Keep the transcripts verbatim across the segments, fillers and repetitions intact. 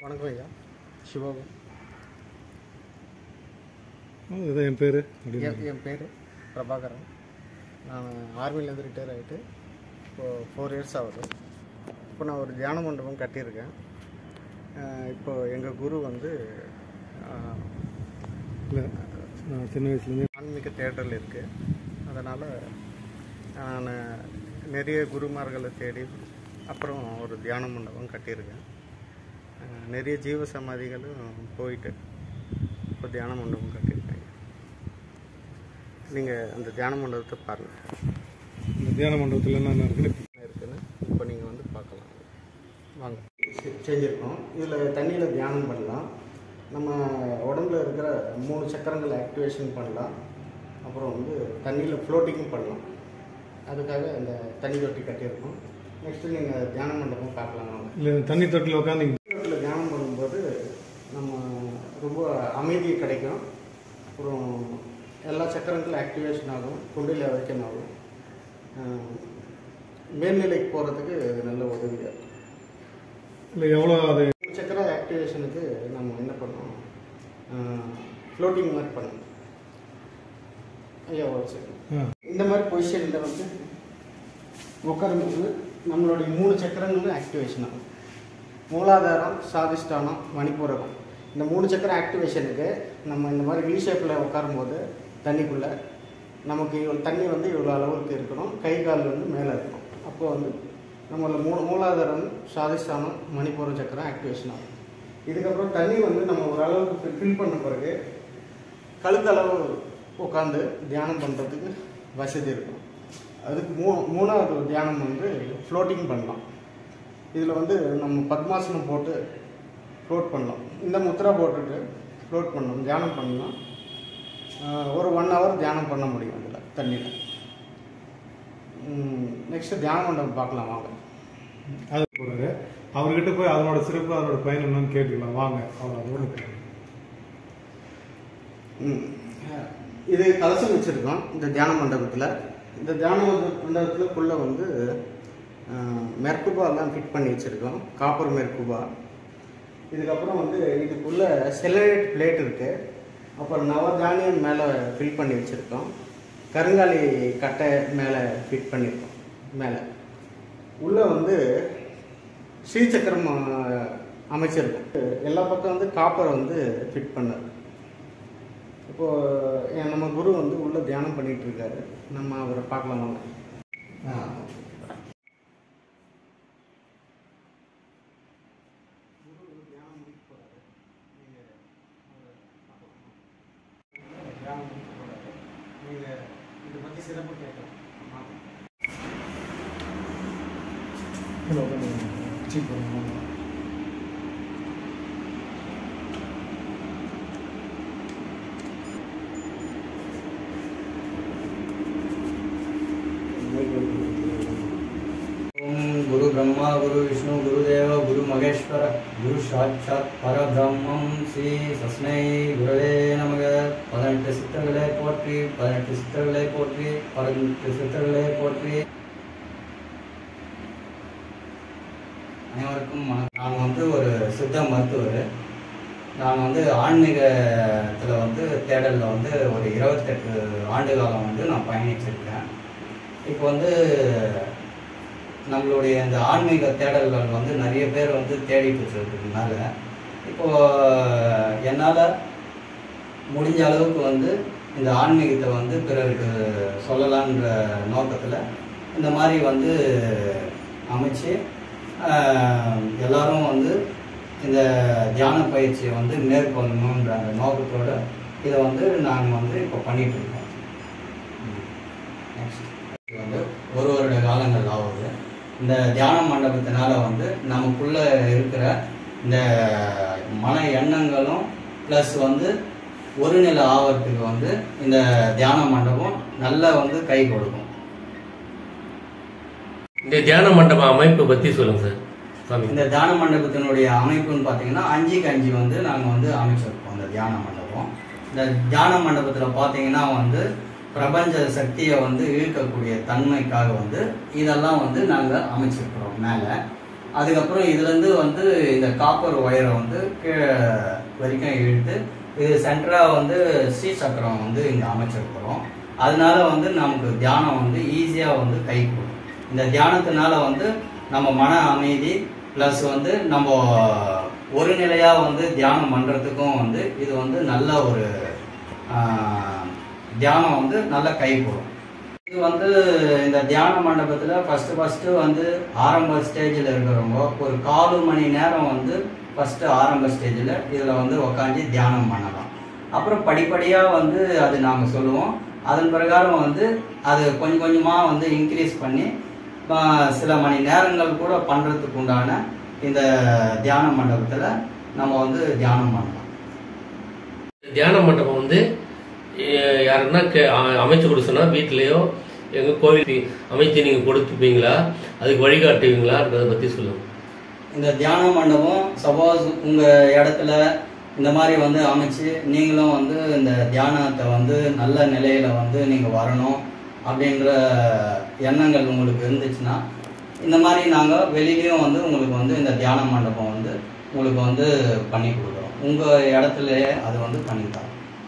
வணக்கம் ஐயா, சிவகம். இதுதான் என் பேர். என் பேர் பிரபாகரன். நான் ஆர்மிலேருந்து ரிட்டையர் ஆகிட்டு இப்போது ஃபோர் இயர்ஸ் ஆகுது. இப்போ நான் ஒரு தியான மண்டபம் கட்டியிருக்கேன். இப்போது எங்கள் குரு வந்து இல்லை சின்ன வயசுலேருந்து ஆன்மீக தேடல் இருக்குது. அதனால் நான் நிறைய குருமார்களை தேடி அப்புறம் ஒரு தியான மண்டபம் கட்டியிருக்கேன். நிறைய ஜீவ சமாதிகளும் போயிட்டு இப்போ தியான மண்டபம் கட்டியிருக்காங்க. நீங்கள் அந்த தியான மண்டபத்தை பாருங்கள். இந்த தியான மண்டபத்தில் என்னென்ன இருக்குன்னு இருக்குன்னு இப்போ நீங்கள் வந்து பார்க்கலாம். வாங்க. செஞ்சுருக்கோம். இதில் தண்ணியில் தியானம் பண்ணலாம். நம்ம உடம்புல இருக்கிற மூணு சக்கரங்களை ஆக்டிவேஷன் பண்ணலாம். அப்புறம் வந்து தண்ணியில் ஃப்ளோட்டிங்கும் பண்ணலாம். அதுக்காக இந்த தண்ணி தொட்டி கட்டியிருக்கோம். நெக்ஸ்ட்டு நீங்கள் தியான மண்டபம் பார்க்கலாம். இல்லை தண்ணி தொட்டில் உட்காந்து தொட்டில் தியானம் பண்ணும்போது நம்ம ரொம்ப அமைதி கிடைக்கும். அப்புறம் எல்லா சக்கரங்களும் ஆக்டிவேஷன் ஆகும், குண்டில் வைக்கணும் ஆகும். மேல்நிலைக்கு போகிறதுக்கு நல்ல உதவியாக இருக்கும். இல்லை எவ்வளோ அது சக்கர ஆக்டிவேஷனுக்கு நம்ம என்ன பண்ணோம், ஃப்ளோட்டிங் மாதிரி பண்ணணும். ஐயா ஒரு செகண்ட். இந்த மாதிரி பொசிஷனில் வந்து உட்காரும்போது நம்மளுடைய மூணு சக்கரங்களும் ஆக்டிவேஷன் ஆகும். மூலாதாரம், சாதிஷ்டானம், மணிப்பூரகம். இந்த மூணு சக்கர ஆக்டிவேஷனுக்கு நம்ம இந்த மாதிரி வி ஷேப்பில் உட்காரும்போது தண்ணிக்குள்ளே நமக்கு இவ்வளோ தண்ணி வந்து இவ்வளோ அளவுக்கு இருக்கணும், கை கால் வந்து மேலே இருக்கணும். அப்போ வந்து நம்மளோட மூ மூலாதாரம், சாதிஷ்டானம், மணிப்பூர சக்கரம் ஆக்டிவேஷன் ஆகும். இதுக்கப்புறம் தண்ணி வந்து நம்ம ஒரு அளவுக்கு ஃபில் பண்ண பிறகு கழுத்தளவு உட்காந்து தியானம் பண்ணுறதுக்கு வசதி இருக்கும். அதுக்கு மூ மூணாவது தியானம் வந்து ஃப்ளோட்டிங் பண்ணலாம். இதில் வந்து நம்ம பத்மாசனம் போட்டு ஃப்ளோட் பண்ணலாம். இந்த முத்திரா போட்டுட்டு ஃப்ளோட் பண்ணணும், தியானம் பண்ணலாம். ஒரு ஒன் ஹவர் தியானம் பண்ண முடியும் இதில் தண்ணியில். நெக்ஸ்ட்டு தியான மண்டபம் பார்க்கலாம் வாங்க. அது போகிறாரு அவர்கிட்ட போய் அதனோட சிறப்பு அதனோட பயன் என்னன்னு கேட்டுக்கலாம் வாங்க. அவ்வளோ அதோட ம் இது கலசம் வச்சுருக்கோம் இந்த தியான மண்டபத்தில். இந்த தியான மண்டபத்துக்குள்ளே வந்து மெர்குபாலாம் ஃபிட் பண்ணி வச்சுருக்கோம், காப்பர் மெர்குபா. இதுக்கப்புறம் வந்து இதுக்குள்ளே செலனைட் பிளேட் இருக்குது. அப்புறம் நவதானியம் மேலே ஃபில் பண்ணி வச்சுருக்கோம். கருங்காலி கட்டை மேலே ஃபிட் பண்ணியிருக்கோம். மேலே உள்ளே வந்து ஸ்ரீசக்கரம் அமைச்சிருக்கோம். எல்லா பக்கம் வந்து காப்பர் வந்து ஃபிட் பண்ணது. இப்போது நம்ம குரு வந்து உள்ளே தியானம் பண்ணிகிட்டு இருக்காரு. நம்ம அவரை பார்க்கலாம் வாங்க. நீங்கள் இதை பற்றி சிறப்பு கேட்கலாம். ओम गुरु ब्रह्मा गुरु विष्णु गुरुदेव गुरु महेश्वर गुरु साक्षात् परब्रह्मं श्री सस्मै गुरवे नमः. பதினெட்டு சித்தர்களை போற்றி பதினெட்டு சித்தர்களை போற்றி பதினெட்டு சித்தர்களை போற்றி. அனைவருக்கும் நான் வந்து ஒரு சித்த மருத்துவர். நான் வந்து ஆன்மீகத்தில் வந்து தேடலில் வந்து ஒரு இருபத்தெட்டு ஆண்டு காலம் வந்து நான் பயணிச்சிருக்கேன். இப்போ வந்து நம்மளுடைய இந்த ஆன்மீக தேடல்கள் வந்து நிறைய பேர் வந்து தேடிட்டு இருக்கிறதுனால இப்போது என்னால் முடிஞ்ச அளவுக்கு வந்து இந்த ஆன்மீகத்தை வந்து பிறருக்கு சொல்லலான்ற நோக்கத்தில் இந்த மாதிரி வந்து அமைச்சு எல்லாரும் வந்து இந்த தியான பயிற்சியை வந்து மேற்கொள்ளணுன்ற அந்த நோக்கத்தோடு இதை வந்து நாங்கள் வந்து இப்போ பண்ணிகிட்ருக்கோம். நெக்ஸ்ட் வந்து ஒரு வருட காலங்கள் ஆகுது. இந்த தியான மண்டபத்தினால வந்து நமக்குள்ளே இருக்கிற இந்த மன எண்ணங்களும் ப்ளஸ் வந்து ஒரு நில ஆவறதுக்கு வந்து இந்த தியான மண்டபம் நல்லா வந்து கை கொடுக்கும். இந்த தியான மண்டப அமைப்பு பற்றி சொல்லுங்கள் சார். இந்த தியான மண்டபத்தினுடைய அமைப்புன்னு பார்த்தீங்கன்னா அஞ்சுக்கு அஞ்சு வந்து நாங்கள் வந்து அமைச்சிருக்கோம். இந்த தியான மண்டபம் இந்த தியான மண்டபத்தில் பார்த்தீங்கன்னா வந்து பிரபஞ்ச சக்தியை வந்து இழுக்கக்கூடிய தன்மைக்காக வந்து இதெல்லாம் வந்து நாங்கள் அமைச்சிருக்கிறோம். மேலே அதுக்கப்புறம் இதுலேருந்து வந்து இந்த காப்பர் ஒயரை வந்து கீழே வரைக்கும் இழுத்து இது சென்டராக வந்து ஸ்ரீ சக்கரம் வந்து இங்கே அமைச்சிருக்கிறோம். அதனால வந்து நமக்கு தியானம் வந்து ஈஸியாக வந்து கை கொடுக்கும். இந்த தியானத்தினால வந்து நம்ம மன அமைதி ப்ளஸ் வந்து நம்ம ஒரு நிலையாக வந்து தியானம் பண்ணுறதுக்கும் வந்து இது வந்து நல்ல ஒரு தியானம் வந்து நல்ல கை கொடுக்கும். இது வந்து இந்த தியான மண்டபத்தில் ஃபஸ்ட்டு ஃபஸ்ட்டு வந்து ஆரம்ப ஸ்டேஜில் இருக்கிறவங்க ஒரு காலு மணி நேரம் வந்து ஃபஸ்ட்டு ஆரம்ப ஸ்டேஜில் இதில் வந்து உக்காந்து தியானம் பண்ணலாம். அப்புறம் படிப்படியாக வந்து அது நாங்கள் சொல்லுவோம். அதன் பிரகாரம் வந்து அது கொஞ்சம் கொஞ்சமாக வந்து இன்க்ரீஸ் பண்ணி சில மணி நேரங்கள் கூட பண்ணுறதுக்கு உண்டான இந்த தியான மண்டபத்தில் நம்ம வந்து தியானம் பண்ணலாம். தியான மண்டபம் வந்து யாருன்னா அமைச்சு கொடுக்க சொன்னால் வீட்லேயோ எங்கள் கோவில் அமைச்சு நீங்கள் கொடுத்துப்பீங்களா, அதுக்கு வழிகாட்டுவீங்களான்றதை பற்றி சொல்லுங்கள். இந்த தியான மண்டபம் சப்போஸ் உங்கள் இடத்துல இந்த மாதிரி வந்து அமைச்சு நீங்களும் வந்து இந்த தியானத்தை வந்து நல்ல நிலையில் வந்து நீங்கள் வரணும் அப்படின்ற எண்ணங்கள் உங்களுக்கு இருந்துச்சுன்னா இந்த மாதிரி நாங்கள் வெளியிலையும் வந்து உங்களுக்கு வந்து இந்த தியான மண்டபம் வந்து உங்களுக்கு வந்து பண்ணி கொடுக்குறோம். உங்கள் இடத்துலையே அது வந்து பண்ணித்தரோம்.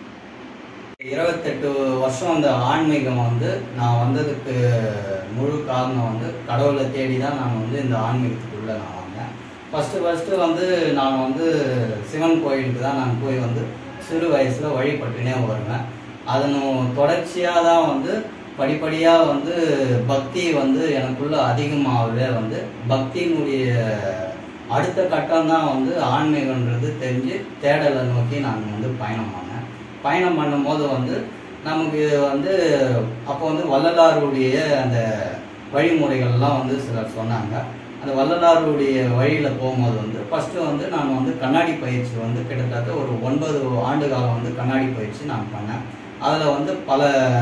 இருபத்தெட்டு வருஷம் அந்த ஆன்மீகம் வந்து நான் வந்ததுக்கு முழு காரணம் வந்து கடவுளை தேடி தான் நான் வந்து இந்த ஆன்மீகத்துக்குள்ளே நான் வந்தேன். ஃபஸ்ட்டு ஃபஸ்ட்டு வந்து நான் வந்து சிவன் கோயிலுக்கு தான் நான் போய் வந்து சிறு வயசில் வழிபட்டுனே வருவேன். அதனும் தொடர்ச்சியாக தான் வந்து படிப்படியாக வந்து பக்தி வந்து எனக்குள்ள அதிகமாகவே வந்து பக்தியினுடைய அடுத்த கட்டம் தான் வந்து ஆன்மீகன்றது தெரிஞ்சு தேடலை நோக்கி நான் வந்து பயணம் பண்ணேன். பயணம் பண்ணும்போது வந்து நமக்கு வந்து அப்போ வந்து வள்ளலாருடைய அந்த வழிமுறைகள்லாம் வந்து சிலர் சொன்னாங்க. அந்த வள்ளலாருடைய வழியில் போகும்போது வந்து ஃபஸ்ட்டு வந்து நான் வந்து கண்ணாடி பயிற்சி வந்து கிட்டத்தட்ட ஒரு ஒன்பது ஆண்டு காலம் வந்து கண்ணாடி பயிற்சி நான் பண்ணேன். அதில் வந்து பல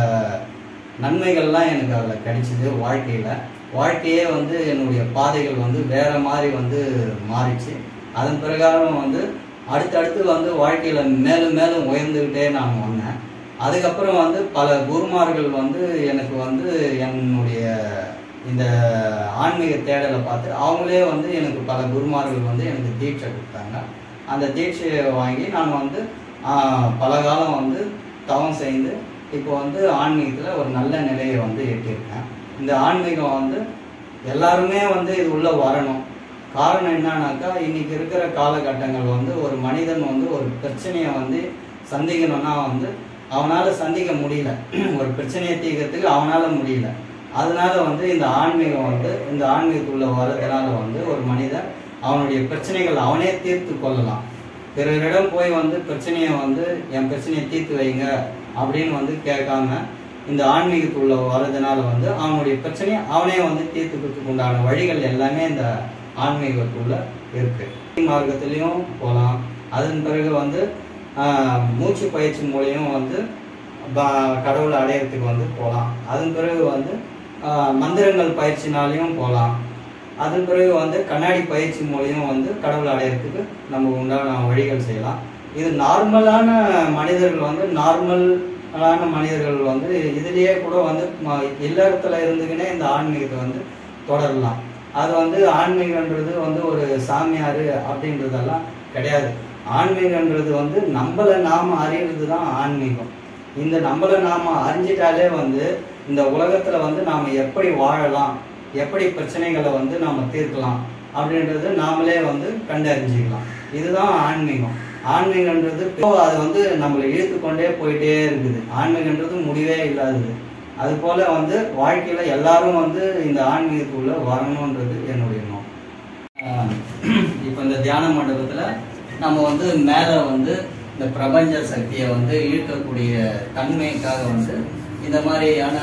நன்மைகள்லாம் எனக்கு அதில் கிடைச்சிது. வாழ்க்கையில் வாழ்க்கையே வந்து என்னுடைய பாதைகள் வந்து வேறு மாதிரி வந்து மாறிச்சு. அதன் பிரகாரம் வந்து அடுத்தடுத்து வந்து வாழ்க்கையில் மேலும் மேலும் உயர்ந்துக்கிட்டே நான் வந்தேன். அதுக்கப்புறம் வந்து பல குருமார்கள் வந்து எனக்கு வந்து என்னுடைய இந்த ஆன்மீக தேடலை பார்த்து அவங்களே வந்து எனக்கு பல குருமார்கள் வந்து எனக்கு தீட்சை கொடுத்தாங்க. அந்த தீட்சையை வாங்கி நான் வந்து பல காலம் வந்து தவம் செய்து இப்போ வந்து ஆன்மீகத்தில் ஒரு நல்ல நிலையை வந்து எட்டியிருக்கேன். இந்த ஆன்மீகம் வந்து எல்லாருமே வந்து இது உள்ளே வரணும். காரணம் என்னன்னாக்கா இன்னைக்கு இருக்கிற காலகட்டங்கள் வந்து ஒரு மனிதன் வந்து ஒரு பிரச்சனையை வந்து சந்திக்கணும்னா வந்து அவனால் சந்திக்க முடியல. ஒரு பிரச்சனையை தீர்க்கிறதுக்கு அவனால் முடியல. அதனால வந்து இந்த ஆன்மீகம் வந்து இந்த ஆன்மீகத்துக்குள்ளே வர்றதுனால வந்து ஒரு மனிதன் அவனுடைய பிரச்சனைகள் அவனே தீர்த்து கொள்ளலாம். பிறரிடம் போய் வந்து பிரச்சனையை வந்து என் பிரச்சனையை தீர்த்து வைங்க அப்படின்னு வந்து கேட்காம இந்த ஆன்மீகத்துக்குள்ள வர்றதுனால வந்து அவனுடைய பிரச்சனையை அவனே வந்து தீர்த்துக்கிறதுக்கு உண்டான வழிகள் எல்லாமே இந்த ஆன்மீகத்துக்குள்ள இருக்கு. மார்க்கத்திலையும் போகலாம். அதன் பிறகு வந்து மூச்சு பயிற்சி மூலியம் வந்து கடவுளை அடையிறதுக்கு வந்து போகலாம். அதன் பிறகு வந்து மந்திரங்கள் பயிற்சினாலையும் போகலாம். அதன் பிறகு வந்து கண்ணாடி பயிற்சி மூலியம் வந்து கடவுளை அடையிறதுக்கு நம்ம உண்டான வழிகள் செய்யலாம். இது நார்மலான மனிதர்கள் வந்து நார்மலான மனிதர்கள் வந்து இதுலேயே கூட வந்து இல்லறத்துல இருந்துக்கினே இந்த ஆன்மீகத்தை வந்து தொடரலாம். அது வந்து ஆன்மீகன்றது வந்து ஒரு சாமியார் அப்படின்றதெல்லாம் கிடையாது. ஆன்மீகன்றது வந்து நம்மளை நாம அறியறது தான் ஆன்மீகம். இந்த நம்மளை நாம அறிஞ்சிட்டாலே வந்து இந்த உலகத்துல வந்து நாம எப்படி வாழலாம், எப்படி பிரச்சனைகளை வந்து நாம தீர்க்கலாம் அப்படின்றது நாமளே வந்து கண்டறிஞ்சிக்கலாம். இதுதான் ஆன்மீகம். ஆன்மீகன்றது அது வந்து நம்மளை இழுத்து கொண்டே போயிட்டே இருக்குது. ஆன்மீகன்றது முடிவே இல்லாதது. அது போல வந்து வாழ்க்கையில எல்லாரும் வந்து இந்த ஆன்மீகத்துக்குள்ள வரணுன்றது என்னுடைய நோக்கம். இப்போ இந்த தியான மண்டபத்துல நம்ம வந்து மேல வந்து இந்த பிரபஞ்ச சக்தியை வந்து ஈர்க்கக்கூடிய தன்மைக்காக வந்து இந்த மாதிரியான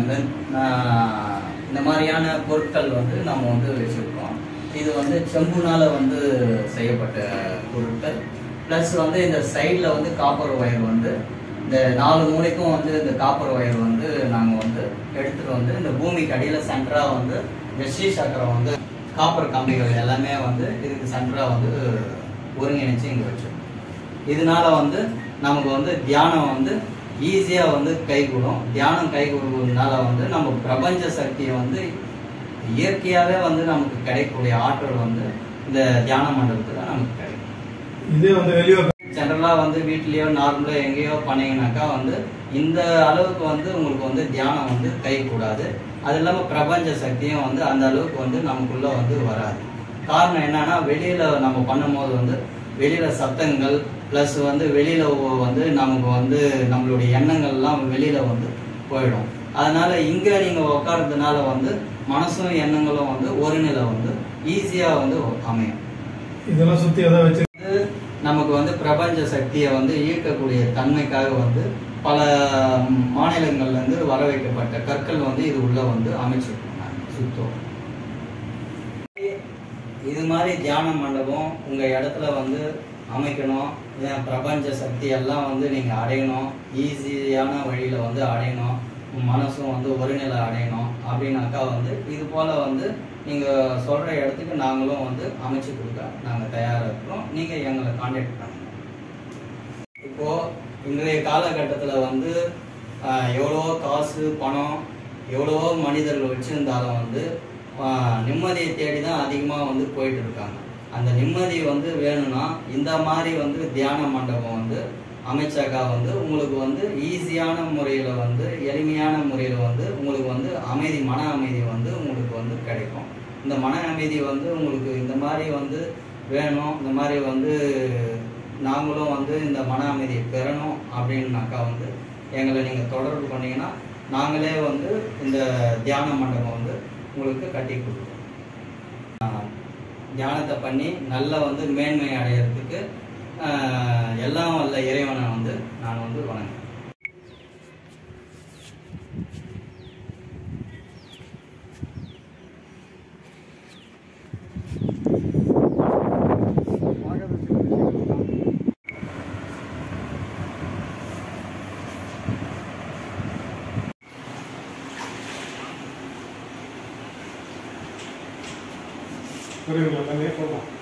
இந்த மாதிரியான பொருட்கள் வந்து நம்ம வந்து வச்சிருக்கோம். இது வந்து செம்புனால வந்து செய்யப்பட்ட பொருட்கள். ப்ளஸ் வந்து இந்த சைடில் வந்து காப்பர் ஒயர் வந்து இந்த நாலு மூலைக்கும் வந்து இந்த காப்பர் ஒயர் வந்து நாங்கள் வந்து எடுத்துகிட்டு வந்து இந்த பூமிக்கு அடியில் சென்டராக வந்து இந்த ஸ்ரீ சக்கரம் வந்து காப்பர் கம்பிகள் எல்லாமே வந்து இதுக்கு சென்டராக வந்து ஒருங்கிணைச்சு இங்கே வச்சிருக்கோம். இதனால வந்து நமக்கு வந்து தியானம் வந்து ஈஸியாக வந்து கை கூடும். தியானம் கை கூடுறதுனால வந்து நம்ம பிரபஞ்ச சக்தியை வந்து இயற்கையாகவே வந்து நமக்கு கிடைக்கக்கூடிய ஆற்றல் வந்து இந்த தியான மண்டபத்தில் தான் நமக்கு கிடைக்கும். இதே வந்து வெளியே ஜென்ரலாக வந்து வீட்லேயோ நார்மலாக எங்கேயோ பண்ணீங்கன்னாக்கா வந்து இந்த அளவுக்கு வந்து உங்களுக்கு வந்து தியானம் வந்து கைகூடாது. அது இல்லாமல் பிரபஞ்ச சக்தியும் வந்து அந்த அளவுக்கு வந்து நமக்குள்ளே வந்து வராது. காரணம் என்னன்னா வெளியில் நம்ம பண்ணும்போது வந்து வெளியில் சத்தங்கள் ப்ளஸ் வந்து வெளியில் வந்து நமக்கு வந்து நம்மளுடைய எண்ணங்கள்லாம் வெளியில் வந்து போயிடும். அதனால இங்கே நீங்கள் உட்கார்றதுனால வந்து மனசும் எண்ணங்களும் வந்து ஒரு நிலை வந்து ஈஸியாக வந்து அமையும். இதெல்லாம் சுற்றி எதை வச்சு நமக்கு வந்து பிரபஞ்ச சக்தியை வந்து ஈர்க்கக்கூடிய தன்மைக்காக வந்து பல மாநிலங்கள்லேருந்து வர வைக்கப்பட்ட கற்கள் வந்து இது உள்ள வந்து அமைச்சிருக்கோம் சுத்தம். இது மாதிரி தியான மண்டபம் உங்கள் இடத்துல வந்து அமைக்கணும். பிரபஞ்ச சக்தி எல்லாம் வந்து நீங்கள் அடையணும், ஈஸியான வழியில் வந்து அடையணும், மனசும் வந்து ஒருநிலை அடையணும் அப்படின்னாக்கா வந்து இது போல் வந்து நீங்கள் சொல்கிற இடத்துக்கு நாங்களும் வந்து அமைச்சு கொடுக்க நாங்கள் தயாராக இருக்கிறோம். நீங்கள் எங்களை கான்டாக்ட் பண்ணுங்கள். இப்போது இன்றைய காலகட்டத்தில் வந்து எவ்வளோ காசு பணம் எவ்வளவோ மனிதர்கள் வச்சுருந்தாலும் வந்து நிம்மதியை தேடி தான் அதிகமாக வந்து போயிட்டு இருக்காங்க. அந்த நிம்மதி வந்து வேணும்னா இந்த மாதிரி வந்து தியான மண்டபம் வந்து அமைச்சாக்கா வந்து உங்களுக்கு வந்து ஈஸியான முறையில் வந்து எளிமையான முறையில் வந்து உங்களுக்கு வந்து அமைதி மன அமைதி வந்து உங்களுக்கு வந்து கிடைக்கும். இந்த மன அமைதி வந்து உங்களுக்கு இந்த மாதிரி வந்து வேணும், இந்த மாதிரி வந்து நாங்களும் வந்து இந்த மன அமைதியை பெறணும் அப்படின்னாக்கா வந்து எங்களை நீங்கள் தொடர்பு பண்ணிங்கன்னா நாங்களே வந்து இந்த தியான மண்டபம் வந்து உங்களுக்கு கட்டி கொடுக்குறோம். தியானத்தை பண்ணி நல்லா வந்து மேன்மை அடையிறதுக்கு எல்லாம் வல்ல இறைவனை வந்து நான் வந்து வணங்குறேன். புரியுங்களா? போகலாம்.